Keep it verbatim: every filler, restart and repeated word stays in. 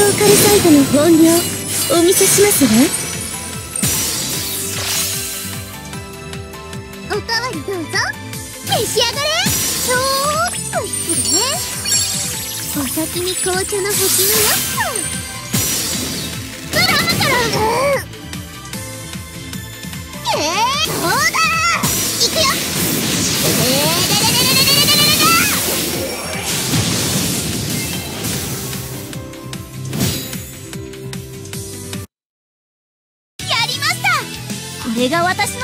ーカルサイトの本領お見せしますわ。おかわりどうぞ召し上がれ。ちょーっと失礼。お先に紅茶の星のよっとグラムからえーそうだいくよ。えーレレレレレレレレレレやりました。これが私